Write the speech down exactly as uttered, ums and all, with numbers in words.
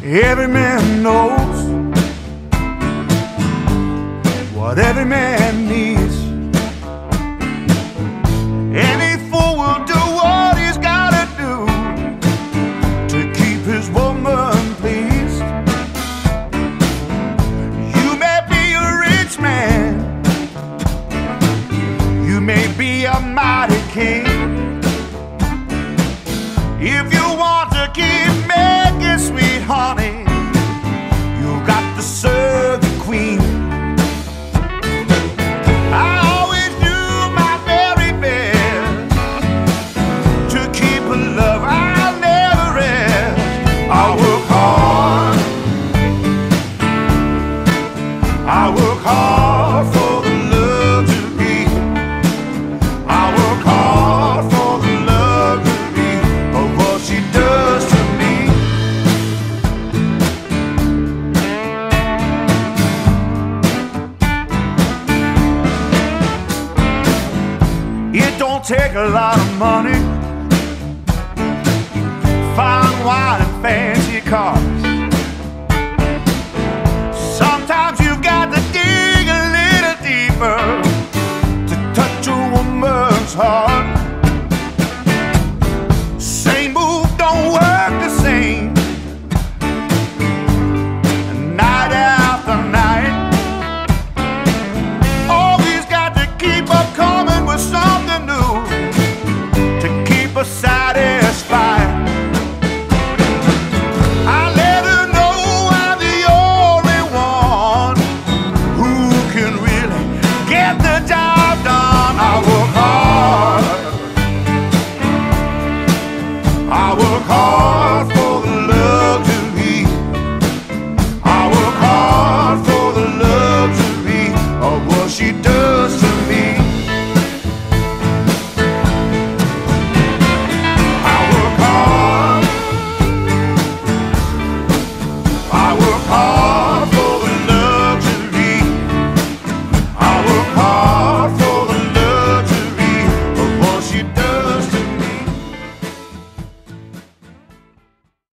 Every man knows what every man needs. Any fool will do what he's gotta do to keep his woman pleased. You may be a rich man, you may be a mighty king. If you want to keep making sweet honey, you got to serve the queen. I always do my very best to keep a love I'll never rest. I work hard, I work hard for the love to be. I work hard for the love to be of what she does to me. It don't take a lot of money, fine wine and fancy cars. Sometimes you've got to dig a little deeper to touch a woman's heart. Same move don't work the same night after night. Always got to keep her coming with something new to keep her satisfied. I let her know I'm the only one who can really get the job done. I work hard, I work hard for the love to be. I work hard for the love to be of what she does to me. I work hard, I work hard.